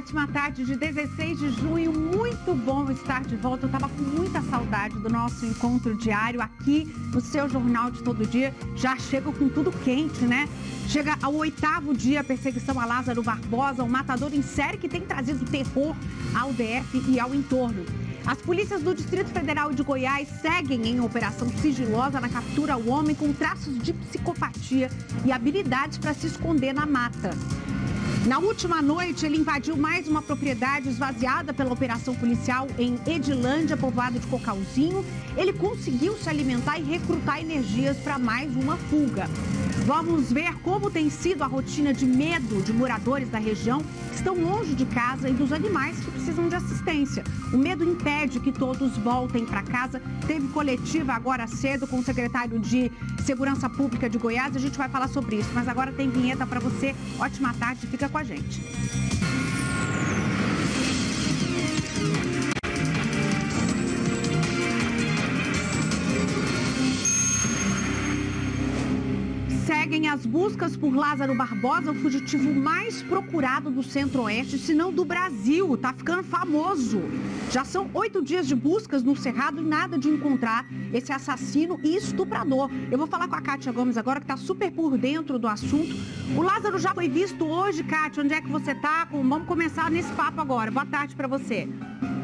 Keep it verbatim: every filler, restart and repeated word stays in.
Ótima tarde de dezesseis de junho, muito bom estar de volta. Eu estava com muita saudade do nosso encontro diário aqui no seu Jornal de Todo Dia. Já chega com tudo quente, né? Chega ao oitavo dia a perseguição a Lázaro Barbosa, um matador em série que tem trazido terror ao D F e ao entorno. As polícias do Distrito Federal de Goiás seguem em operação sigilosa na captura ao homem com traços de psicopatia e habilidades para se esconder na mata. Na última noite, ele invadiu mais uma propriedade esvaziada pela operação policial em Edilândia, povoado de Cocalzinho. Ele conseguiu se alimentar e recrutar energias para mais uma fuga. Vamos ver como tem sido a rotina de medo de moradores da região que estão longe de casa e dos animais que precisam de assistência. O medo impede que todos voltem para casa. Teve coletiva agora cedo com o secretário de Segurança Pública de Goiás. A gente vai falar sobre isso, mas agora tem vinheta para você. Ótima tarde, fica com a gente. Seguem as buscas por Lázaro Barbosa, o fugitivo mais procurado do Centro-Oeste, se não do Brasil. Tá ficando famoso. Já são oito dias de buscas no Cerrado e nada de encontrar esse assassino e estuprador. Eu vou falar com a Kátia Gomes agora, que tá super por dentro do assunto. O Lázaro já foi visto hoje, Kátia. Onde é que você tá? Vamos começar nesse papo agora. Boa tarde para você.